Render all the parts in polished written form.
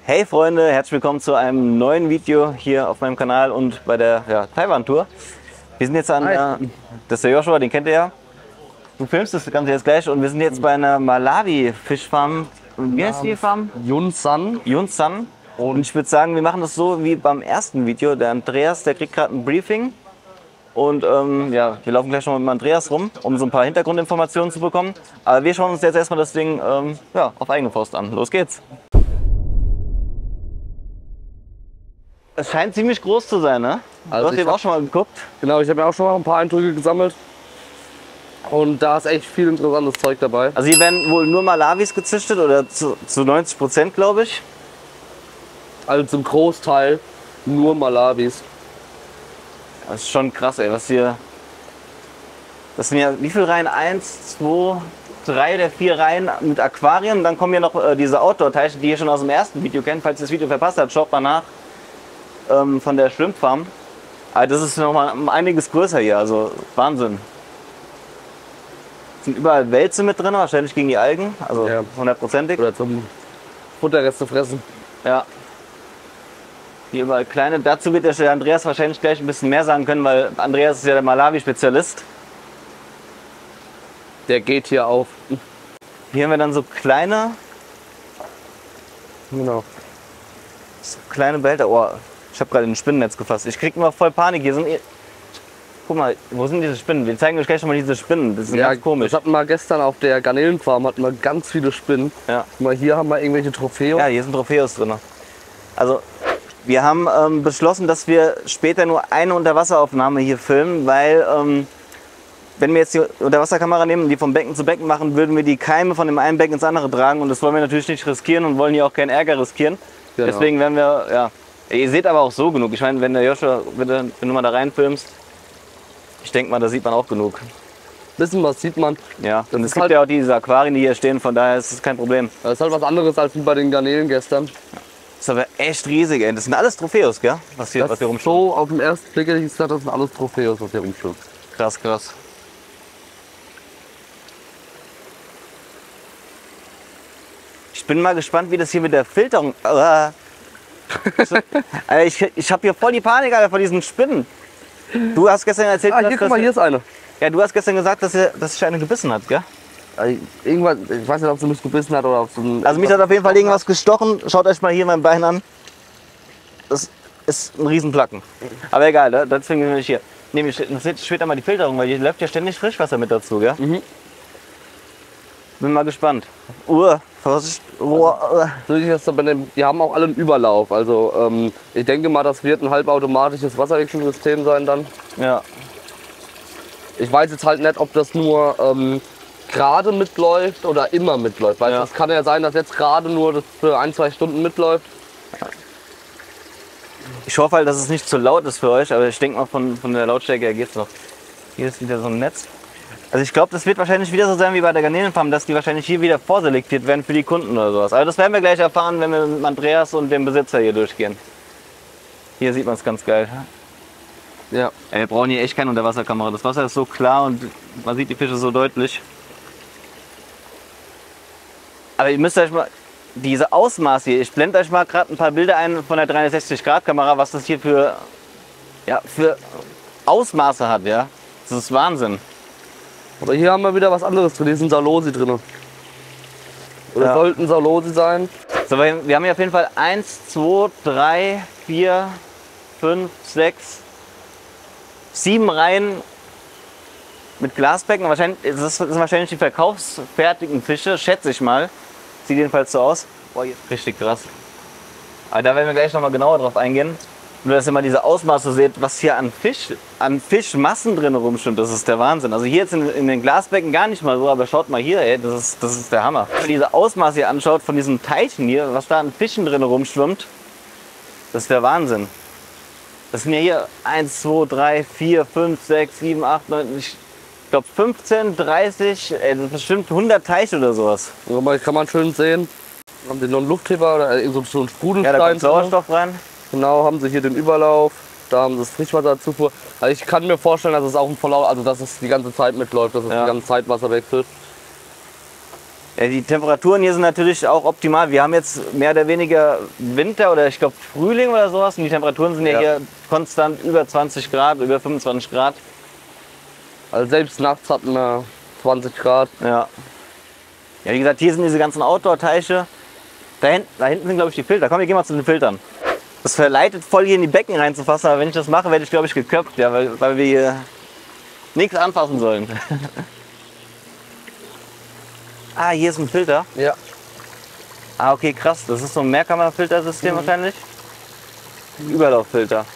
Hey Freunde, herzlich willkommen zu einem neuen Video hier auf meinem Kanal und bei der Taiwan-Tour. Wir sind jetzt an, das ist der Joshua, den kennt ihr ja. Du filmst das Ganze jetzt gleich und wir sind jetzt bei einer Malawi-Fischfarm. Wie heißt die Farm? Yunsan. Yunsan. Und ich würde sagen, wir machen das so wie beim ersten Video. Der Andreas, der kriegt gerade ein Briefing. Und ja, wir laufen gleich noch mit dem Andreas rum, um so ein paar Hintergrundinformationen zu bekommen. Aber wir schauen uns jetzt erstmal das Ding ja, auf eigene Faust an. Los geht's! Es scheint ziemlich groß zu sein, ne? Also du hast eben auch schon mal geguckt. Genau, ich habe mir auch schon mal ein paar Eindrücke gesammelt. Und da ist echt viel interessantes Zeug dabei. Also hier werden wohl nur Malawis gezüchtet oder zu 90%, glaube ich. Also zum Großteil nur Malawis. Das ist schon krass, ey, was hier... Das sind ja, wie viele Reihen? 1, 2, 3 oder 4 Reihen mit Aquarien. Dann kommen ja noch diese Outdoor-Teiche, die ihr schon aus dem ersten Video kennt. Falls ihr das Video verpasst habt, schaut mal nach. Von der Shrimp Farm. Aber das ist noch mal einiges größer hier, also Wahnsinn. Es sind überall Wälze mit drin, wahrscheinlich gegen die Algen, also Ja. 100%ig. Oder zum Futterreste fressen. Ja. Hier überall kleine. Dazu wird der Andreas wahrscheinlich gleich ein bisschen mehr sagen können, weil Andreas ist ja der Malawi-Spezialist. Der geht hier auf. Hier haben wir dann so kleine Behälter. Oh, ich habe gerade ein Spinnennetz gefasst. Ich krieg immer voll Panik. Hier sind. Guck mal, wo sind diese Spinnen? Wir zeigen euch gleich schon mal diese Spinnen. Das ist ganz komisch. Das hatten wir gestern auf der Garnelenfarm, hatten wir ganz viele Spinnen. Ja. Guck mal, hier haben wir irgendwelche Trophäen. Ja, hier sind Trophäus drin. Also, wir haben beschlossen, dass wir später nur eine Unterwasseraufnahme hier filmen, weil wenn wir jetzt die Unterwasserkamera nehmen und die vom Becken zu Becken machen, würden wir die Keime von dem einen Becken ins andere tragen und das wollen wir natürlich nicht riskieren und wollen hier auch keinen Ärger riskieren. Genau. Deswegen werden wir, ja, ihr seht aber auch so genug. Ich meine, wenn der Joshua, wenn du mal da reinfilmst, ich denke mal, da sieht man auch genug. Bisschen was sieht man. Ja, und es ist gibt halt- ja auch diese Aquarien, die hier stehen, von daher ist es kein Problem. Das ist halt was anderes als wie bei den Garnelen gestern. Das ist aber echt riesig, ey. Das sind alles Trophäus, gell? Was hier rumsteht. So auf den ersten Blick hätte ich gesagt, das sind alles Trophäen, was hier rumschwimmt. Krass, krass. Ich bin mal gespannt, wie das hier mit der Filterung... Alter, ich habe hier voll die Panik, Alter, vor diesen Spinnen. Du hast gestern erzählt, Ah, hier, guck mal, hier ist eine. ja, du hast gestern gesagt, dass sich eine gebissen hat, gell? Irgendwas, ich weiß nicht, ob sie mich gebissen hat oder ob sie... Also mich hat auf jeden Fall irgendwas gestochen. Schaut euch mal hier mein Bein an. Das ist ein Riesenplacken. Aber egal, deswegen bin ich hier. Nee, mir interessiert später mal die Filterung, weil hier läuft ja ständig Frischwasser mit dazu, gell? Mhm. Bin mal gespannt. Vorsicht. Die haben auch alle einen Überlauf. Also ich denke mal, das wird ein halbautomatisches Wasserwechselsystem sein dann. Ja. Ich weiß jetzt halt nicht, ob das nur gerade mitläuft oder immer mitläuft. Weil Ja. es kann ja sein, dass jetzt gerade nur das für 1-2 Stunden mitläuft. Ich hoffe halt, dass es nicht zu laut ist für euch, aber ich denke mal, von der Lautstärke her geht's noch. Hier ist wieder so ein Netz. Also ich glaube, das wird wahrscheinlich wieder so sein wie bei der Garnelenfarm, dass die wahrscheinlich hier wieder vorselektiert werden für die Kunden oder sowas. Aber das werden wir gleich erfahren, wenn wir mit Andreas und dem Besitzer hier durchgehen. Hier sieht man es ganz geil. Ja. Wir brauchen hier echt keine Unterwasserkamera. Das Wasser ist so klar und man sieht die Fische so deutlich. Aber ihr müsst euch mal diese Ausmaße hier, ich blende euch mal gerade ein paar Bilder ein von der 360-Grad-Kamera, was das hier für Ausmaße hat, ja. Das ist Wahnsinn. Aber hier haben wir wieder was anderes drin. Hier ist ein Salosi drin. Oder Ja. sollten Salosi sein. So, wir haben hier auf jeden Fall 1, 2, 3, 4, 5, 6, 7 Reihen mit Glasbecken. Wahrscheinlich, das sind wahrscheinlich die verkaufsfertigen Fische, schätze ich mal. Sieht jedenfalls so aus. Boah, hier. Richtig krass. Aber da werden wir gleich noch mal genauer drauf eingehen. Nur, dass ihr mal diese Ausmaße seht, was hier an Fischmassen drin rumschwimmt. Das ist der Wahnsinn. Also hier jetzt in den Glasbecken gar nicht mal so, aber schaut mal hier, ey, das ist der Hammer. Wenn man diese Ausmaße hier anschaut von diesen Teichen hier, was da an Fischen drin rumschwimmt, das ist der Wahnsinn. Das sind ja hier 1, 2, 3, 4, 5, 6, 7, 8, 9, ich glaube 15, 30, ey, das ist bestimmt 100 Teiche oder sowas. Also kann man schön sehen. Haben sie noch einen Luftheber oder so einen Ja, da Sprudelstein. kommt Sauerstoff rein. Genau, haben sie hier den Überlauf. Da haben sie das Frischwasserzufuhr. Also ich kann mir vorstellen, dass es auch ein Volllauf, also dass es die ganze Zeit mitläuft, dass es Ja. die ganze Zeit Wasser wechselt. Ja, die Temperaturen hier sind natürlich auch optimal. Wir haben jetzt mehr oder weniger Winter oder ich glaube Frühling oder sowas. Und die Temperaturen sind ja hier konstant über 20 Grad, über 25 Grad. Also selbst nachts hatten wir 20 Grad. Ja. Ja, wie gesagt, hier sind diese ganzen Outdoor-Teiche. Da hinten sind, glaube ich, die Filter. Komm, wir gehen mal zu den Filtern. Das verleitet voll hier in die Becken reinzufassen, aber wenn ich das mache, werde ich, glaube ich, geköpft, ja, weil wir hier nichts anfassen sollen. Ah, hier ist ein Filter. Ja. Ah, okay, krass. Das ist so ein Mehrkammerfiltersystem wahrscheinlich. Überlauffilter.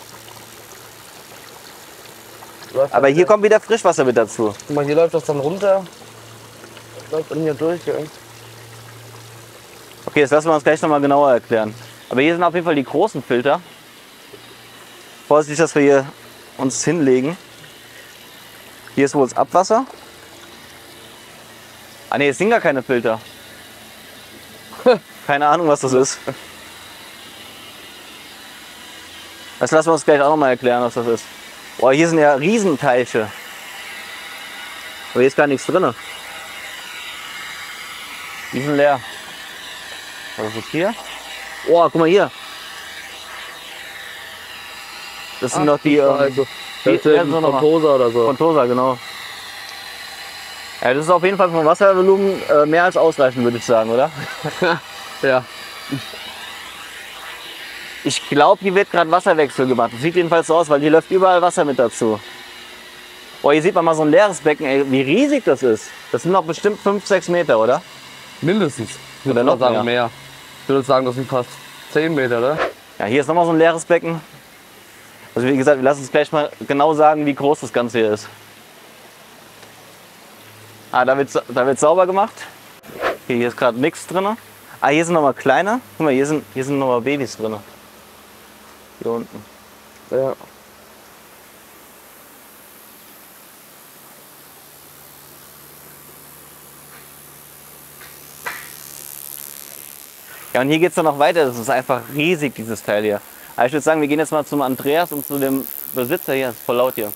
Aber hier kommt wieder Frischwasser mit dazu. Guck mal, hier läuft das dann runter. Läuft dann hier durch. Ja. Okay, das lassen wir uns gleich nochmal genauer erklären. Aber hier sind auf jeden Fall die großen Filter. Vorsichtig, dass wir hier uns hinlegen. Hier ist wohl das Abwasser. Ah ne, es sind gar keine Filter. Keine Ahnung, was das ist. Das lassen wir uns gleich auch nochmal erklären, was das ist. Boah, hier sind ja Riesenteiche. Aber hier ist gar nichts drin. Die sind leer. Was ist hier? Oh, guck mal hier. Das sind doch die. Also, das die ist von Tosa oder so. Von Tosa, genau. Ja, das ist auf jeden Fall vom Wasservolumen mehr als ausreichend, würde ich sagen, oder? Ja. Ich glaube, hier wird gerade Wasserwechsel gemacht. Das sieht jedenfalls so aus, weil hier läuft überall Wasser mit dazu. Boah, hier sieht man mal so ein leeres Becken, ey, wie riesig das ist. Das sind doch bestimmt 5, 6 Meter, oder? Mindestens. Ich Oder würde noch sagen mehr. mehr. Ich würde sagen, das sind fast 10 Meter, oder? Ja, hier ist nochmal so ein leeres Becken. Also wie gesagt, wir lassen uns gleich mal genau sagen, wie groß das Ganze hier ist. Ah, da wird sauber gemacht. Okay, hier ist gerade nichts drin. Ah, hier sind nochmal kleine. Guck mal, hier sind nochmal Babys drin. Hier unten. Ja. Ja, und hier geht es dann noch weiter. Das ist einfach riesig, dieses Teil hier. Aber ich würde sagen, wir gehen jetzt mal zum Andreas und zu dem Besitzer hier. Ist voll laut hier.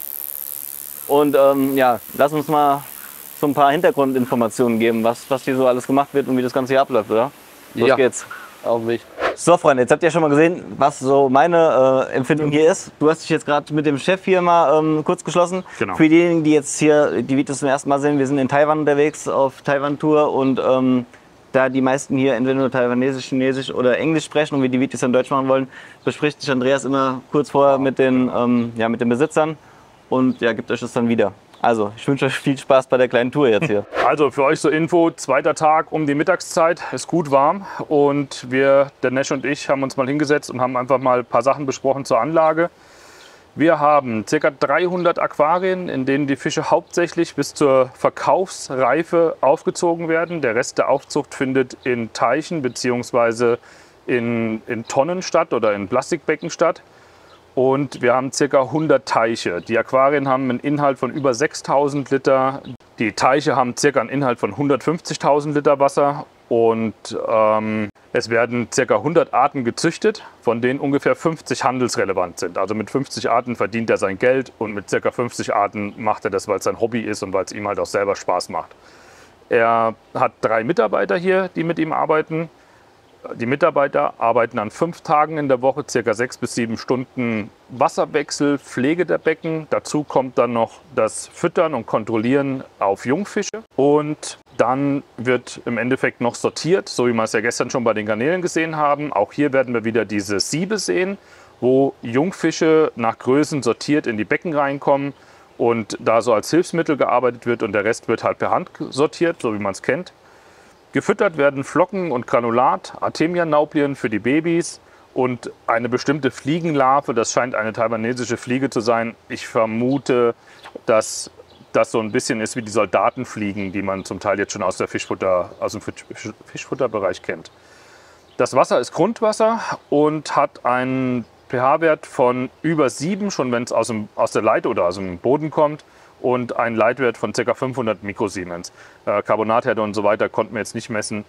Und ja, lass uns mal so ein paar Hintergrundinformationen geben, was hier so alles gemacht wird und wie das Ganze hier abläuft, oder? Los Ja. geht's. Auf mich. So, Freunde, jetzt habt ihr schon mal gesehen, was so meine Empfindung hier ist. Du hast dich jetzt gerade mit dem Chef hier mal kurz geschlossen. Genau. Für diejenigen, die jetzt hier die Videos zum ersten Mal sehen, wir sind in Taiwan unterwegs, auf Taiwan-Tour und da die meisten hier entweder nur Taiwanesisch, Chinesisch oder Englisch sprechen und wir die Videos in Deutsch machen wollen, bespricht sich Andreas immer kurz vorher mit den, mit den Besitzern und ja, gibt euch das dann wieder. Also, ich wünsche euch viel Spaß bei der kleinen Tour jetzt hier. Also für euch so Info, zweiter Tag um die Mittagszeit, ist gut warm und der Nesch und ich haben uns mal hingesetzt und haben einfach mal ein paar Sachen besprochen zur Anlage. Wir haben ca. 300 Aquarien, in denen die Fische hauptsächlich bis zur Verkaufsreife aufgezogen werden. Der Rest der Aufzucht findet in Teichen bzw. in Tonnen statt oder in Plastikbecken statt. Und wir haben ca. 100 Teiche. Die Aquarien haben einen Inhalt von über 6000 Liter. Die Teiche haben ca. einen Inhalt von 150.000 Liter Wasser. Und es werden ca. 100 Arten gezüchtet, von denen ungefähr 50 handelsrelevant sind. Also mit 50 Arten verdient er sein Geld und mit ca. 50 Arten macht er das, weil es sein Hobby ist und weil es ihm halt auch selber Spaß macht. Er hat 3 Mitarbeiter hier, die mit ihm arbeiten. Die Mitarbeiter arbeiten an 5 Tagen in der Woche, ca. 6 bis 7 Stunden Wasserwechsel, Pflege der Becken. Dazu kommt dann noch das Füttern und Kontrollieren auf Jungfische. Und dann wird im Endeffekt noch sortiert, so wie wir es ja gestern schon bei den Garnelen gesehen haben. Auch hier werden wir wieder diese Siebe sehen, wo Jungfische nach Größen sortiert in die Becken reinkommen und da so als Hilfsmittel gearbeitet wird und der Rest wird halt per Hand sortiert, so wie man es kennt. Gefüttert werden Flocken und Granulat, Artemia-Nauplien für die Babys und eine bestimmte Fliegenlarve, das scheint eine taiwanesische Fliege zu sein. Ich vermute, dass das so ein bisschen ist wie die Soldatenfliegen, die man zum Teil jetzt schon aus dem Fischfutterbereich kennt. Das Wasser ist Grundwasser und hat einen pH-Wert von über 7, schon wenn es aus der Leite oder aus dem Boden kommt. Und einen Leitwert von ca. 500 Mikrosiemens. Carbonathärte und so weiter konnten wir jetzt nicht messen.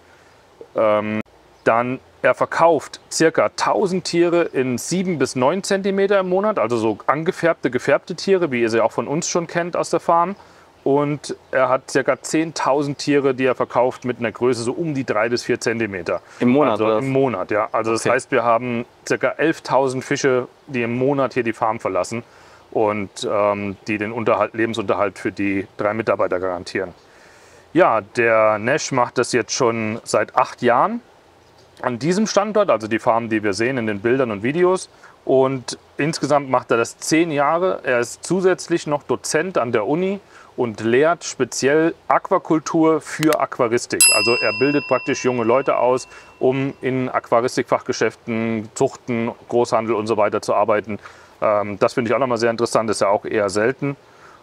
Dann, er verkauft ca. 1000 Tiere in 7 bis 9 cm im Monat, also so angefärbte, gefärbte Tiere, wie ihr sie auch von uns schon kennt aus der Farm. und er hat ca. 10.000 Tiere, die er verkauft mit einer Größe so um die 3 bis 4 Zentimeter. Im Monat, also oder? Im Monat, ja. Also das heißt, wir haben ca. 11.000 Fische, die im Monat hier die Farm verlassen und die den Lebensunterhalt für die 3 Mitarbeiter garantieren. Ja, der Nesh macht das jetzt schon seit 8 Jahren an diesem Standort, also die Farm, die wir sehen in den Bildern und Videos. Und insgesamt macht er das 10 Jahre. Er ist zusätzlich noch Dozent an der Uni und lehrt speziell Aquakultur für Aquaristik. Also er bildet praktisch junge Leute aus, um in Aquaristikfachgeschäften, Zuchten, Großhandel und so weiter zu arbeiten. Das finde ich auch nochmal sehr interessant, ist ja auch eher selten.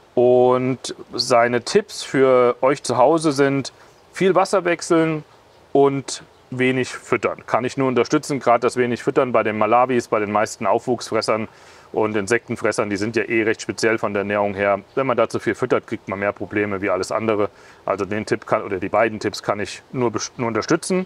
Und seine Tipps für euch zu Hause sind: viel Wasser wechseln und wenig füttern. Kann ich nur unterstützen, gerade das wenig Füttern bei den Malawis, bei den meisten Aufwuchsfressern und Insektenfressern, die sind ja eh recht speziell von der Ernährung her. Wenn man da zu viel füttert, kriegt man mehr Probleme wie alles andere. Also den Tipp die beiden Tipps kann ich nur unterstützen.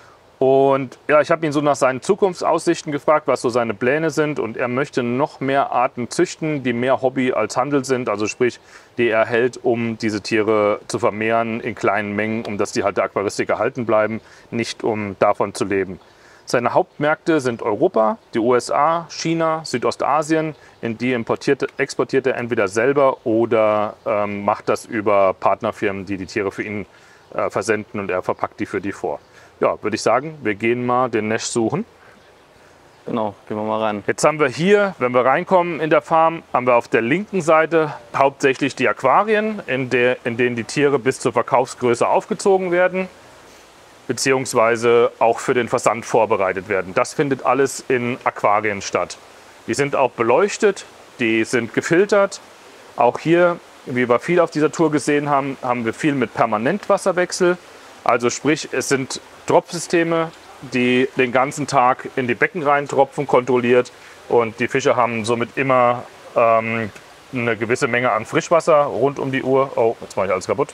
Und ja, ich habe ihn so nach seinen Zukunftsaussichten gefragt, was so seine Pläne sind. Und er möchte noch mehr Arten züchten, die mehr Hobby als Handel sind. Also sprich, die er hält, um diese Tiere zu vermehren in kleinen Mengen, um dass die halt der Aquaristik erhalten bleiben, nicht um davon zu leben. Seine Hauptmärkte sind Europa, die USA, China, Südostasien. In die exportiert er entweder selber oder macht das über Partnerfirmen, die die Tiere für ihn versenden, und er verpackt die für die vor. Ja, würde ich sagen, wir gehen mal den Nesh suchen. Genau, gehen wir mal rein. Jetzt haben wir hier, wenn wir reinkommen in der Farm, haben wir auf der linken Seite hauptsächlich die Aquarien, in denen die Tiere bis zur Verkaufsgröße aufgezogen werden, beziehungsweise auch für den Versand vorbereitet werden. Das findet alles in Aquarien statt. Die sind auch beleuchtet, die sind gefiltert. Auch hier, wie wir viel auf dieser Tour gesehen haben, haben wir viel mit Permanentwasserwechsel. Also sprich, es sind Tropfsysteme, die den ganzen Tag in die Becken reintropfen, kontrolliert. Und die Fische haben somit immer eine gewisse Menge an Frischwasser rund um die Uhr. Oh, jetzt mache ich alles kaputt.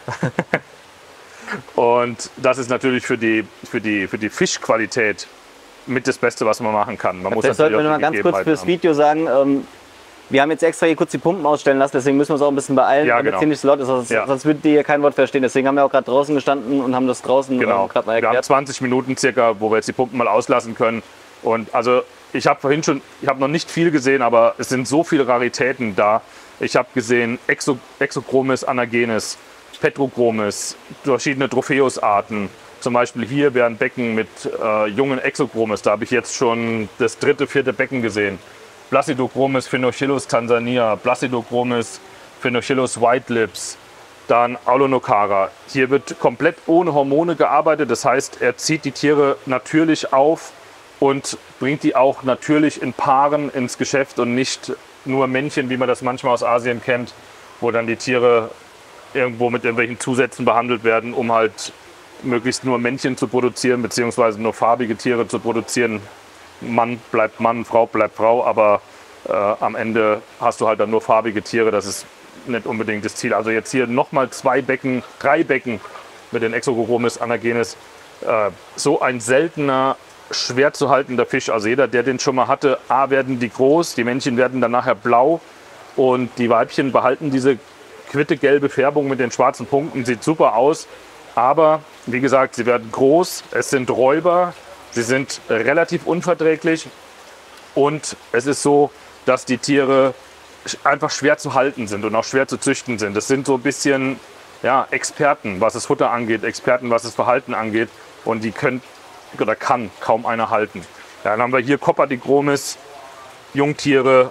Und das ist natürlich für die Fischqualität mit das Beste, was man machen kann. Man muss Vielleicht sollten wir noch mal ganz kurz fürs Video sagen, wir haben jetzt extra hier kurz die Pumpen ausstellen lassen, deswegen müssen wir uns auch ein bisschen beeilen, ja, damit genau. es hier nicht so laut ist, sonst würdet ihr hier kein Wort verstehen. Deswegen haben wir auch gerade draußen gestanden und haben das draußen genau. gerade mal erklärt. Wir haben 20 Minuten circa, wo wir jetzt die Pumpen mal auslassen können. Und also ich habe noch nicht viel gesehen, aber es sind so viele Raritäten da. Ich habe gesehen Exochromis anagenes, Petrochromis, verschiedene Tropheusarten. Zum Beispiel hier wäre ein Becken mit jungen Exochromis. Da habe ich jetzt schon das 3., 4. Becken gesehen. Placidochromis phenochyllus Tansania, Placidochromis phenochyllus White Lips, dann Aulonocara. Hier wird komplett ohne Hormone gearbeitet. Das heißt, er zieht die Tiere natürlich auf und bringt die auch natürlich in Paaren ins Geschäft und nicht nur Männchen, wie man das manchmal aus Asien kennt, wo dann die Tiere irgendwo mit irgendwelchen Zusätzen behandelt werden, um halt möglichst nur Männchen zu produzieren, beziehungsweise nur farbige Tiere zu produzieren. Mann bleibt Mann, Frau bleibt Frau, aber am Ende hast du halt dann nur farbige Tiere. Das ist nicht unbedingt das Ziel. Also jetzt hier nochmal 3 Becken mit den Exochromis anagenes. So ein seltener, schwer zu haltender Fisch. Also jeder, der den schon mal hatte, werden die groß, die Männchen werden dann nachher blau und die Weibchen behalten diese quittegelbe Färbung mit den schwarzen Punkten. Sieht super aus, aber wie gesagt, sie werden groß, es sind Räuber. Sie sind relativ unverträglich und es ist so, dass die Tiere einfach schwer zu halten sind und auch schwer zu züchten sind. Das sind so ein bisschen Experten, was das Futter angeht, Experten, was das Verhalten angeht, und die kann kaum einer halten. Ja, dann haben wir hier Copperdichromis, Jungtiere.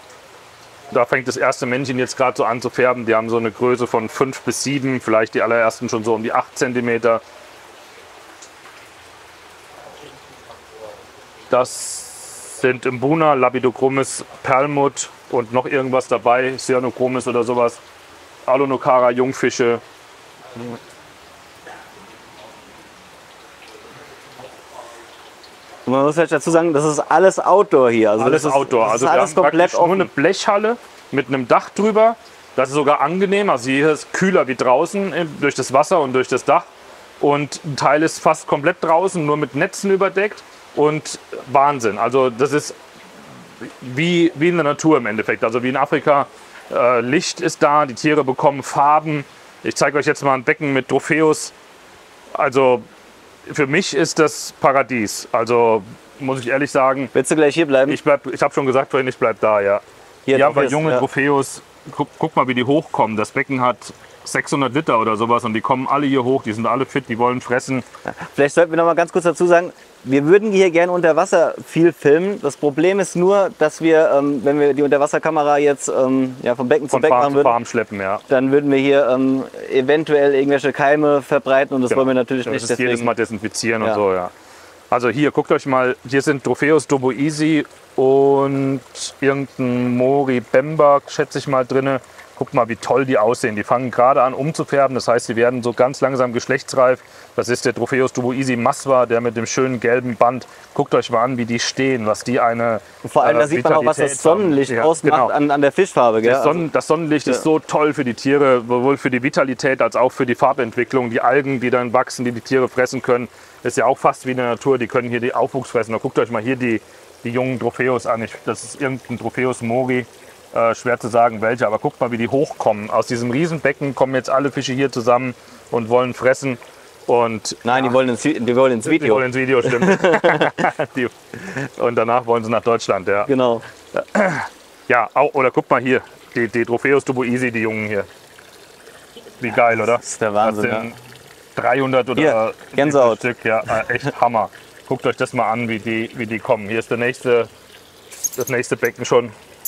Da fängt das erste Männchen jetzt gerade so an zu färben. Die haben so eine Größe von 5 bis 7, vielleicht die allerersten schon so um die 8 cm. Das sind Mbuna, Labidochromis, Perlmutt und noch irgendwas dabei, Cyanochromis oder sowas. Aulonocara, Jungfische. Und man muss halt dazu sagen, das ist alles Outdoor hier. Also alles Outdoor. Das Also ist wir alles haben komplett praktisch nur offen. eine Blechhalle mit einem Dach drüber. Das ist sogar angenehm. Also hier ist es kühler wie draußen durch das Wasser und durch das Dach. Und ein Teil ist fast komplett draußen, nur mit Netzen überdeckt. Und Wahnsinn. Also das ist wie in der Natur im Endeffekt. Also wie in Afrika, Licht ist da, die Tiere bekommen Farben. Ich zeige euch jetzt mal ein Becken mit Tropheus. Also für mich ist das Paradies. Also muss ich ehrlich sagen, Willst du gleich hier bleiben? ich habe schon gesagt vorhin, ich bleib da, ja. Hier haben wir junge Tropheus. Guck mal, wie die hochkommen. Das Becken hat 600 Liter oder sowas und die kommen alle hier hoch. Die sind alle fit, die wollen fressen. Vielleicht sollten wir noch mal ganz kurz dazu sagen, wir würden hier gerne unter Wasser viel filmen. Das Problem ist nur, dass wir, wenn wir die Unterwasserkamera jetzt ja, vom Becken zu Von Becken Farm machen zu würden, Farm schleppen, ja. dann würden wir hier eventuell irgendwelche Keime verbreiten und das wollen wir natürlich Das nicht. ist jedes Deswegen, Mal desinfizieren und Ja. so, ja. Also hier, guckt euch mal, hier sind Tropheus Turbo Easy und irgendein Mori Bemba, schätze ich mal, drin. Guckt mal, wie toll die aussehen. Die fangen gerade an umzufärben, das heißt, die werden so ganz langsam geschlechtsreif. Das ist der Tropheus Turbo Easy Maswa, der mit dem schönen gelben Band. Guckt euch mal an, wie die stehen, was die eine vor allem, da sieht man auch, was das Vitalität haben. Sonnenlicht Ja, ausmacht genau. an der Fischfarbe. Gell? Das Sonnenlicht ist so toll für die Tiere, sowohl für die Vitalität als auch für die Farbentwicklung. Die Algen, die dann wachsen, die die Tiere fressen können, ist ja auch fast wie in der Natur. Die können hier die Aufwuchs fressen. Da guckt euch mal hier die jungen Tropheus an. Das ist irgendein Tropheus Mori. Schwer zu sagen welche, aber guckt mal, wie die hochkommen. Aus diesem Riesenbecken kommen jetzt alle Fische hier zusammen und wollen fressen. Und Nein, die wollen ins die Video. wollen ins Video, stimmt. Und danach wollen sie nach Deutschland, ja. Genau. Ja, oder guck mal hier, die Tropheus Turbo Easy, die Jungen hier. Wie geil, oder? Das ist der Wahnsinn. Das sind 300 oder Hier, Gänsehaut. Stück, ja, echt Hammer. Guckt euch das mal an, wie die kommen. Hier ist das nächste Becken schon.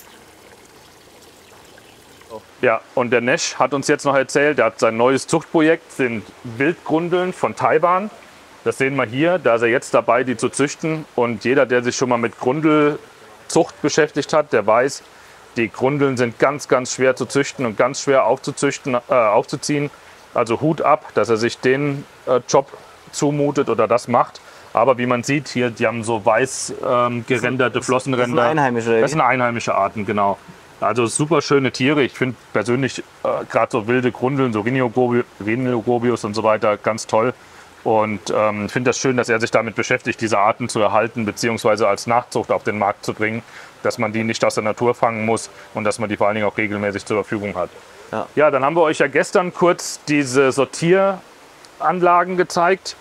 Ja, und der Nesch hat uns jetzt noch erzählt, der hat sein neues Zuchtprojekt, sind Wildgrundeln von Taiwan. Das sehen wir hier, da ist er jetzt dabei, die zu züchten. Und jeder, der sich schon mal mit Grundelzucht beschäftigt hat, der weiß, die Grundeln sind ganz, ganz schwer zu züchten und ganz schwer aufzuziehen. Also Hut ab, dass er sich den Job zumutet oder das macht. Aber wie man sieht, hier, die haben so weiß gerenderte Flossenränder. Das sind einheimische. Das sind einheimische Arten, genau. Also super schöne Tiere. Ich finde persönlich gerade so wilde Grundeln, so Rhinogobius und so weiter, ganz toll. Und finde das schön, dass er sich damit beschäftigt, diese Arten zu erhalten bzw. als Nachzucht auf den Markt zu bringen, dass man die nicht aus der Natur fangen muss und dass man die vor allen Dingen auch regelmäßig zur Verfügung hat. Ja, dann haben wir euch ja gestern kurz diese Sortieranlagen gezeigt,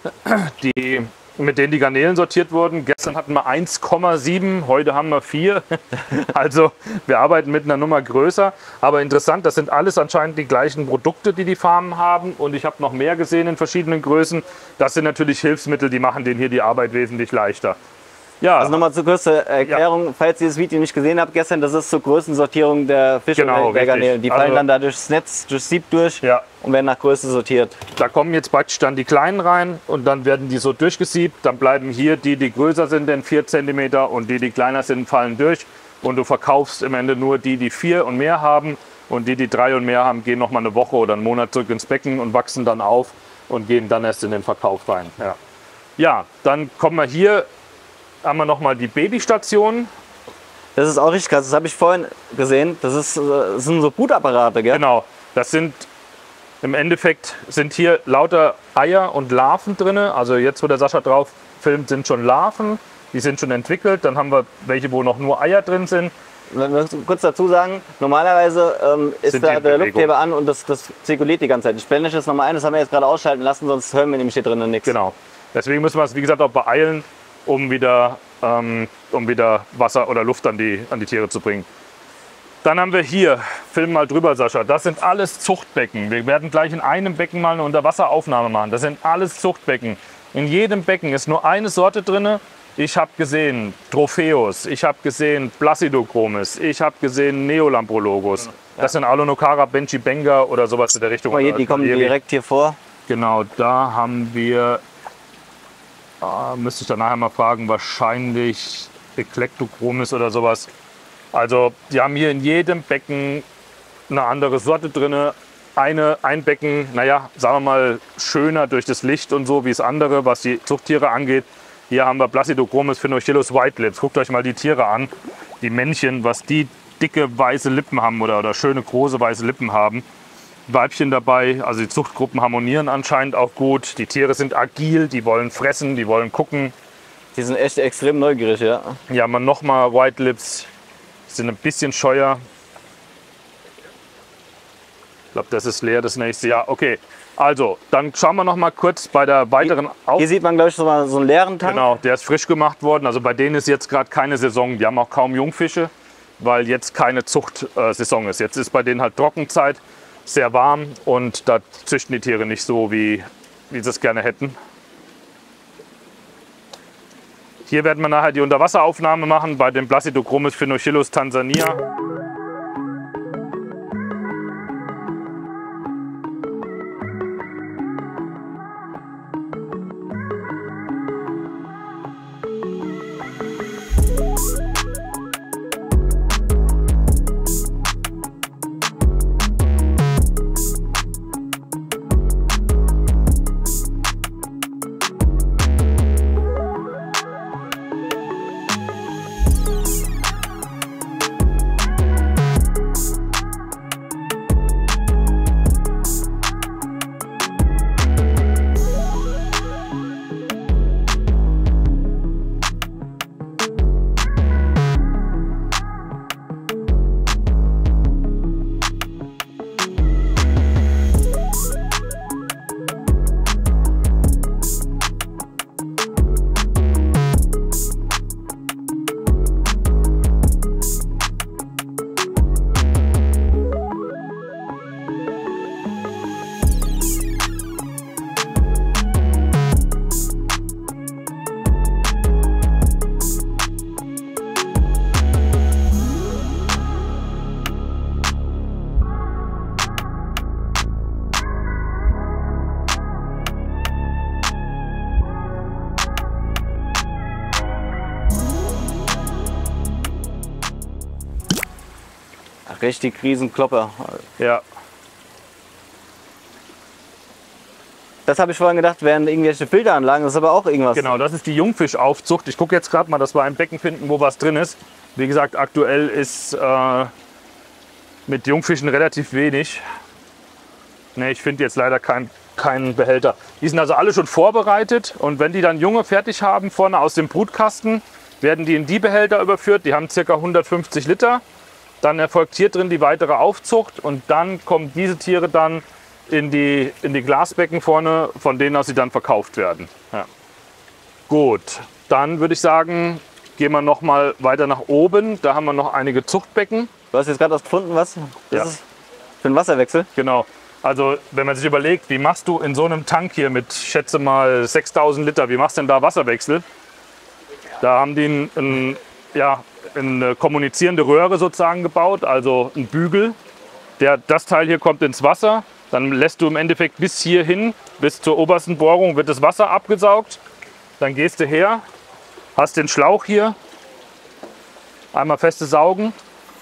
mit denen die Garnelen sortiert wurden. Gestern hatten wir 1,7, heute haben wir 4. Also wir arbeiten mit einer Nummer größer. Aber interessant, das sind alles anscheinend die gleichen Produkte, die die Farmen haben. Und ich habe noch mehr gesehen in verschiedenen Größen. Das sind natürlich Hilfsmittel, die machen denen hier die Arbeit wesentlich leichter. Ja, Also nochmal zur kurzen Erklärung, falls ihr das Video nicht gesehen habt gestern, das ist zur Größensortierung der Fische Genau, und der richtig. Garnelen. Die fallen Also- dann da durchs Netz, durchs Sieb durch ja. und werden nach Größe sortiert. Da kommen jetzt praktisch dann die kleinen rein und dann werden die so durchgesiebt. Dann bleiben hier die größer sind, denn 4 cm und die kleiner sind, fallen durch. Und du verkaufst im Ende nur die 4 und mehr haben. Und die 3 und mehr haben, gehen noch mal eine Woche oder einen Monat zurück ins Becken und wachsen dann auf und gehen dann erst in den Verkauf rein. Ja, dann kommen wir hier, haben wir noch mal die Babystation. Das ist auch richtig krass, das habe ich vorhin gesehen. Das sind so Brutapparate, gell? Genau, das sind im Endeffekt sind hier lauter Eier und Larven drin. Also jetzt, wo der Sascha drauf filmt, sind schon Larven. Die sind schon entwickelt. Dann haben wir welche, wo noch nur Eier drin sind. Wenn wir kurz dazu sagen, normalerweise ist Sind die da in der Bewegung. Luftheber an und das zirkuliert die ganze Zeit. Ich blende euch das nochmal ein, das haben wir jetzt gerade ausschalten lassen, sonst hören wir nämlich hier drinnen nichts. Genau. Deswegen müssen wir es, wie gesagt, auch beeilen, um wieder Wasser oder Luft an die Tiere zu bringen. Dann haben wir hier, film mal drüber, Sascha, das sind alles Zuchtbecken. Wir werden gleich in einem Becken mal eine Unterwasseraufnahme machen. Das sind alles Zuchtbecken. In jedem Becken ist nur eine Sorte drin. Ich habe gesehen Tropheus, ich habe gesehen Placidochromis, ich habe gesehen Neolamprologus. Das sind Alonocara benchibenga oder sowas in der Richtung. Guck mal hier, die kommen direkt hier vor. Genau, da haben wir, müsste ich dann nachher mal fragen, wahrscheinlich Eclectochromis oder sowas. Also die haben hier in jedem Becken eine andere Sorte drin. Ein Becken, naja, sagen wir mal, schöner durch das Licht und so wie das andere, was die Zuchttiere angeht. Hier haben wir Placidochromis phenochyllus white lips. Guckt euch mal die Tiere an, die Männchen, was die dicke weiße Lippen haben oder schöne große weiße Lippen haben. Weibchen dabei, also die Zuchtgruppen harmonieren anscheinend auch gut. Die Tiere sind agil, die wollen fressen, die wollen gucken. Die sind echt extrem neugierig, ja. Hier haben wir nochmal White Lips, sind ein bisschen scheuer. Ich glaube, das ist leer das nächste Jahr. Okay, also dann schauen wir noch mal kurz bei der weiteren Hier sieht man, glaube ich, so einen leeren Tank. Genau, der ist frisch gemacht worden. Also bei denen ist jetzt gerade keine Saison. Die haben auch kaum Jungfische, weil jetzt keine Zuchtsaison ist. Jetzt ist bei denen halt Trockenzeit, sehr warm und da züchten die Tiere nicht so, wie sie es gerne hätten. Hier werden wir nachher die Unterwasseraufnahme machen bei dem Placidochromis phenochilus Tansania. Richtig Riesenklopper. Ja, Das habe ich vorhin gedacht, wären irgendwelche Filteranlagen. Das ist aber auch irgendwas. genau, das ist die Jungfischaufzucht. Ich gucke jetzt gerade mal, dass wir ein Becken finden, wo was drin ist. Wie gesagt, aktuell ist mit Jungfischen relativ wenig. Ne, ich finde jetzt leider keinen Behälter. Die sind also alle schon vorbereitet und wenn die dann Junge fertig haben, vorne aus dem Brutkasten, werden die in die Behälter überführt. Die haben ca. 150 Liter. Dann erfolgt hier drin die weitere Aufzucht und dann kommen diese Tiere dann in die Glasbecken vorne, von denen aus sie dann verkauft werden. Ja. Gut, dann würde ich sagen, gehen wir noch mal weiter nach oben. Da haben wir noch einige Zuchtbecken. Du hast jetzt gerade was gefunden, was? Das Ja. ist für einen Wasserwechsel. Genau. Also wenn man sich überlegt, wie machst du in so einem Tank hier mit, schätze mal, 6000 Liter, wie machst du denn da Wasserwechsel? Da haben die eine kommunizierende Röhre sozusagen gebaut, also ein Bügel. Das Teil hier kommt ins Wasser, dann lässt du im Endeffekt bis hierhin, bis zur obersten Bohrung wird das Wasser abgesaugt. Dann gehst du her, hast den Schlauch hier, einmal feste saugen.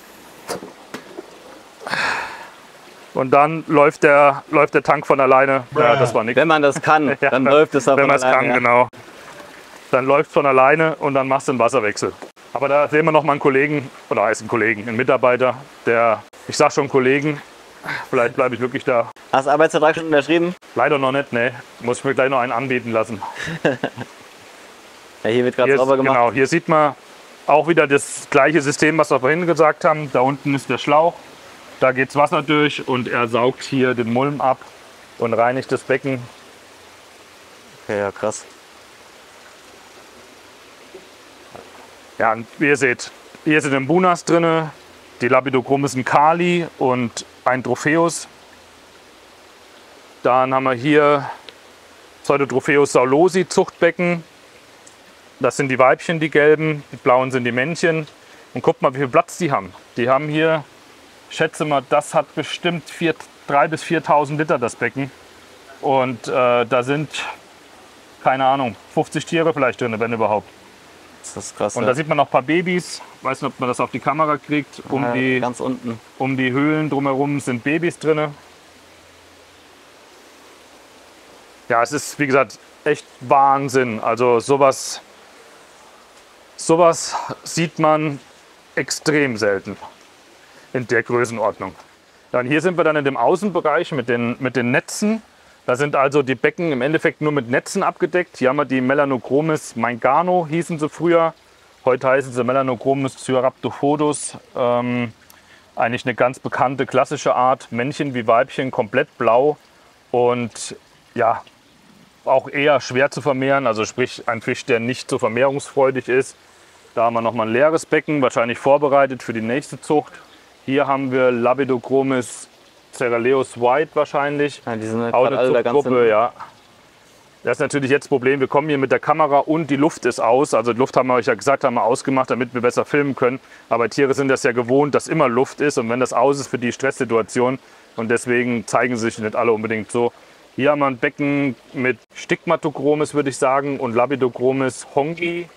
Und dann läuft der Tank von alleine. Ja, das war nichts. Wenn man das kann, Ja, dann läuft es auch Wenn von man es kann, alleine, ja. genau. Dann läuft von alleine und dann machst du einen Wasserwechsel. Aber da sehen wir noch mal einen Kollegen, oder heißt einen Kollegen, einen Mitarbeiter, der, ich sag schon Kollegen, vielleicht bleibe ich wirklich da. Hast du Arbeitsvertrag schon unterschrieben? Leider noch nicht, ne. Muss ich mir gleich noch einen anbieten lassen. Ja, hier wird gerade Hier, sauber gemacht. genau, hier sieht man auch wieder das gleiche System, was wir vorhin gesagt haben. Da unten ist der Schlauch, da geht Wasser durch und er saugt hier den Mulm ab und reinigt das Becken. Okay, ja, krass. Ja, und wie ihr seht, hier sind Mbunas drin, die Labidochromis Kali und ein Tropheus. Dann haben wir hier Pseudotropheus saulosi Zuchtbecken. Das sind die Weibchen, die gelben, die blauen sind die Männchen. Und guckt mal, wie viel Platz die haben. Die haben hier, ich schätze mal, das hat bestimmt 3.000 bis 4.000 Liter das Becken. Und da sind, keine Ahnung, 50 Tiere vielleicht drin, wenn überhaupt. Das ist krass. Und ja. da sieht man noch ein paar Babys. Ich weiß nicht, ob man das auf die Kamera kriegt. Ja, ganz unten. Um die Höhlen drumherum sind Babys drin. Ja, es ist, wie gesagt, echt Wahnsinn. Also sowas sieht man extrem selten in der Größenordnung. Ja, und hier sind wir dann in dem Außenbereich mit den Netzen. Da sind also die Becken im Endeffekt nur mit Netzen abgedeckt. Hier haben wir die Melanochromis maingano, hießen sie früher. Heute heißen sie Melanochromis cyaroptophodus. Eigentlich eine ganz bekannte klassische Art, Männchen wie Weibchen, komplett blau und ja, auch eher schwer zu vermehren, also sprich ein Fisch, der nicht so vermehrungsfreudig ist. Da haben wir nochmal ein leeres Becken, wahrscheinlich vorbereitet für die nächste Zucht. Hier haben wir Labidochromis Ceraleus White wahrscheinlich. Ja, die sind halt auch gerade eine alle da ganz Zuchtgruppe, hinten. ja. Das ist natürlich jetzt das Problem, wir kommen hier mit der Kamera und die Luft ist aus. Also die Luft haben wir euch ja gesagt, haben wir ausgemacht, damit wir besser filmen können. Aber Tiere sind das ja gewohnt, dass immer Luft ist und wenn das aus ist für die Stresssituation und deswegen zeigen sie sich nicht alle unbedingt so. Hier haben wir ein Becken mit Stigmatochromis, würde ich sagen, und Labidochromis hongi.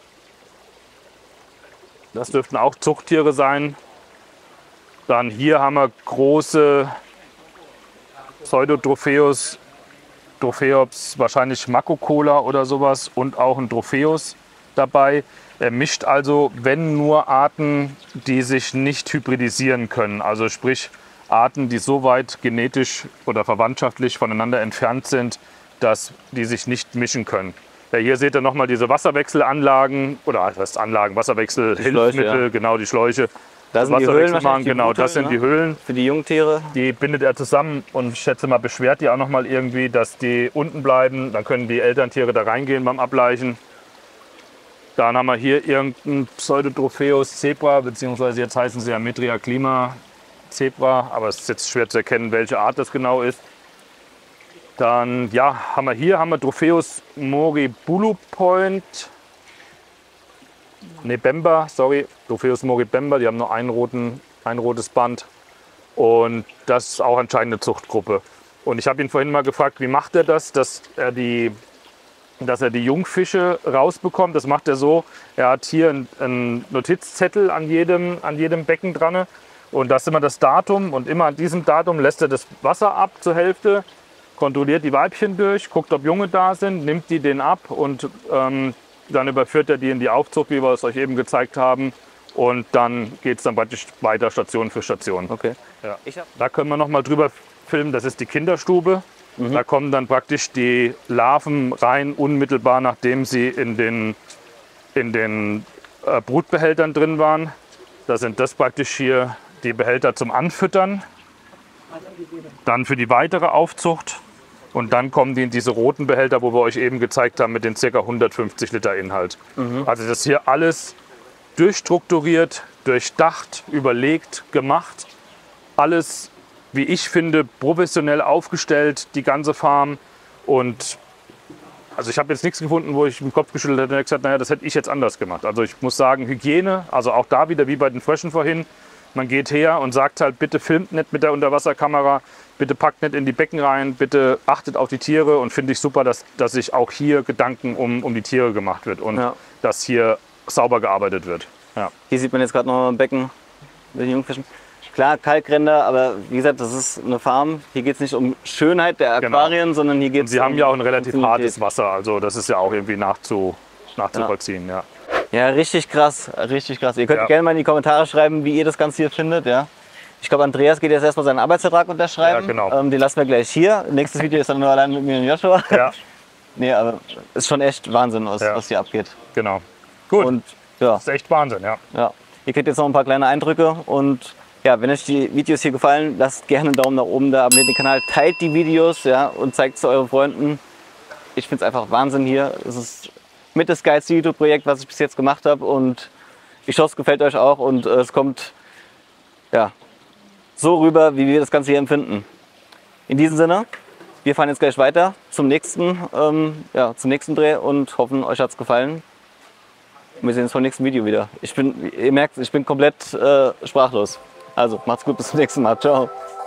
Das dürften auch Zuchttiere sein. Dann hier haben wir große Pseudotropheus, Tropheops, wahrscheinlich Makokola oder sowas und auch ein Tropheus dabei. Er mischt also, wenn nur Arten, die sich nicht hybridisieren können. Also sprich Arten, die so weit genetisch oder verwandtschaftlich voneinander entfernt sind, dass die sich nicht mischen können. Ja, hier seht ihr nochmal diese Wasserwechselanlagen oder was heißt Anlagen, Wasserwechselhilfsmittel, ja. Genau, die Schläuche. Da sind die Höhlen machen, wahrscheinlich, genau, Boote, das sind ne? die Höhlen. Für die Jungtiere. Die bindet er zusammen und ich schätze mal, beschwert die auch noch mal irgendwie, dass die unten bleiben. Dann können die Elterntiere da reingehen beim Ableichen. Dann haben wir hier irgendein Pseudotropheus Zebra, beziehungsweise jetzt heißen sie ja Metria Clima Zebra, aber es ist jetzt schwer zu erkennen, welche Art das genau ist. Dann ja, haben wir Tropheus moribulupoint. Ne, Bemba, sorry, Tropheus moribemba, die haben nur ein rotes Band und das ist auch anscheinend eine Zuchtgruppe. Und ich habe ihn vorhin mal gefragt, wie macht er das, dass er die Jungfische rausbekommt. Das macht er so, er hat hier einen Notizzettel an jedem Becken dran und das ist immer das Datum und immer an diesem Datum lässt er das Wasser ab zur Hälfte, kontrolliert die Weibchen durch, guckt, ob Junge da sind, nimmt die den ab und dann überführt er die in die Aufzucht, wie wir es euch eben gezeigt haben. Und dann geht es dann praktisch weiter Station für Station. Okay. Ja. Da können wir noch mal drüber filmen. Das ist die Kinderstube. Da kommen dann praktisch die Larven rein, unmittelbar nachdem sie in den Brutbehältern drin waren. Da sind das praktisch hier die Behälter zum Anfüttern. Dann für die weitere Aufzucht. Und dann kommen die in diese roten Behälter, wo wir euch eben gezeigt haben, mit den ca. 150 Liter Inhalt. Also das ist hier alles durchstrukturiert, durchdacht, überlegt, gemacht. Alles, wie ich finde, professionell aufgestellt, die ganze Farm. Und also ich habe jetzt nichts gefunden, wo ich den Kopf geschüttelt hätte und gesagt, naja, das hätte ich jetzt anders gemacht. Also ich muss sagen, Hygiene, also auch da wieder wie bei den Fröschen vorhin. Man geht her und sagt halt, bitte filmt nicht mit der Unterwasserkamera, bitte packt nicht in die Becken rein, bitte achtet auf die Tiere und finde ich super, dass sich auch hier Gedanken um die Tiere gemacht wird und dass hier sauber gearbeitet wird. Ja. Hier sieht man jetzt gerade noch ein Becken mit den Jungfischen. Klar, Kalkränder, aber wie gesagt, das ist eine Farm. Hier geht es nicht um Schönheit der Aquarien, sondern hier geht es Sie haben ja auch ein relativ Funktionalität. hartes Wasser, also das ist ja auch irgendwie nachzuvollziehen. Ja. Ja, richtig krass, richtig krass. Ihr könnt gerne mal in die Kommentare schreiben, wie ihr das Ganze hier findet. Ja. Ich glaube, Andreas geht jetzt erstmal seinen Arbeitsvertrag unterschreiben. Ja, genau. Den lassen wir gleich hier. Nächstes Video ist dann nur allein mit mir und Joshua. Ja, Nee, aber ist schon echt Wahnsinn, was hier abgeht. genau. Gut, Und ja, das ist echt Wahnsinn, ja. ihr kriegt jetzt noch ein paar kleine Eindrücke. Und ja, wenn euch die Videos hier gefallen, lasst gerne einen Daumen nach oben da, abonniert den Kanal, teilt die Videos, ja, und zeigt es euren Freunden. Ich finde es einfach Wahnsinn hier. Es ist mit das geilste YouTube-Projekt, was ich bis jetzt gemacht habe. Und ich hoffe, es gefällt euch auch. Und es kommt ja, so rüber, wie wir das Ganze hier empfinden. In diesem Sinne, wir fahren jetzt gleich weiter zum nächsten Dreh und hoffen, euch hat es gefallen. Und wir sehen uns beim nächsten Video wieder. Ihr merkt, ich bin komplett sprachlos. Also, macht's gut, bis zum nächsten Mal. Ciao.